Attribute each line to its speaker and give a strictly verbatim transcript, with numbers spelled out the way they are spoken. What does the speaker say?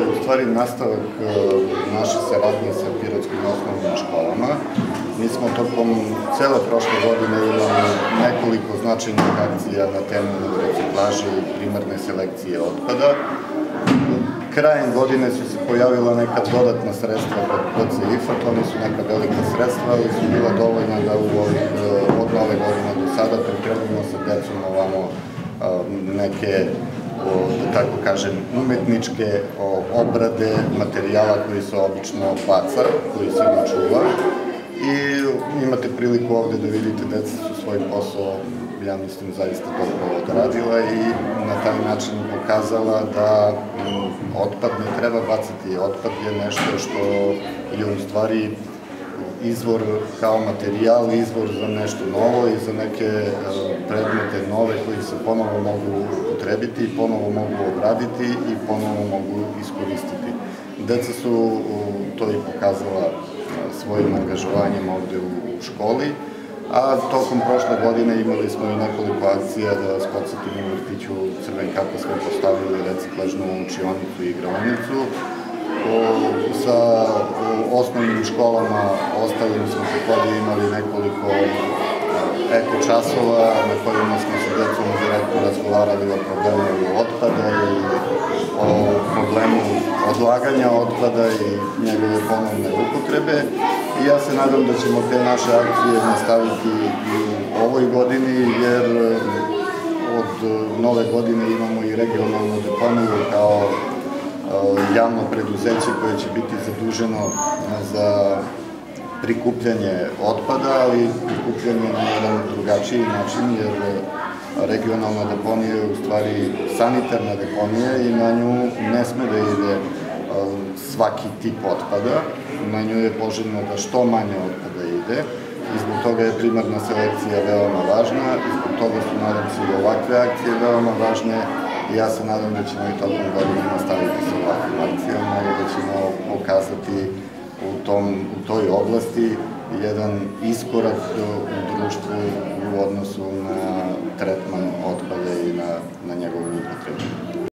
Speaker 1: je u stvari nastavak naše saradnje sa pirotskim osnovnim školama. Mi smo tokom cele prošle godine imali nekoliko značajnih akcija na temu reciklaže i primarne selekcije otpada. Krajem godine su se pojavila neka dodatna sredstva kod C I F-a, to nisu neka velika sredstva, ali su bila dovoljna da od nove godine do sada pripremimo sa decom ovamo neke, da tako kažem, umetničke obrade materijala koji se obično baca, koji se ne čuva. I imate priliku ovde da vidite, deca su svoj posao, ja mislim, zaista dobro odradila i na taj način pokazala da otpad ne treba baciti. Otpad je nešto što je u stvari izvor kao materijal, izvor za nešto novo i za neke predmete nove koji se ponovo mogu upotrebiti, ponovo mogu obraditi i ponovo mogu iskoristiti. Deca su to i pokazala svojim angažovanjem ovde u školi, a tokom prošle godine imali smo i nekoliko akcija, da vas podsjetim, u vrtiću Crvenkapa smo postavili reciklažnu učionicu i igraonicu. Sa osnovnim školama ostalim smo takođe imali nekoliko eko časova na kojima smo sa decom direktno razgovarali o problemu otpada i o problemu odlaganja otpada i njegove ponovne upotrebe. I ja se nadam da ćemo te naše akcije nastaviti i u ovoj godini, jer od nove godine imamo i regionalnu deponiju kao javno preduzeće koje će biti zaduženo za prikupljanje otpada, ali prikupljanje na jedan drugačiji način, jer regionalna deponija je u stvari sanitarna deponija i na nju ne sme da ide svaki tip otpada. Na nju je poželjno da što manje otpada ide i zbog toga je primarna selekcija veoma važna i zbog toga su, nadam se, i ovakve akcije veoma važne i ja se nadam da ćemo i tokom godine nastaviti sa ovakvim akcijama i da ćemo pokazati u toj oblasti jedan iskorak u društvu u odnosu na tretman otpada i na njegovu upotrebu.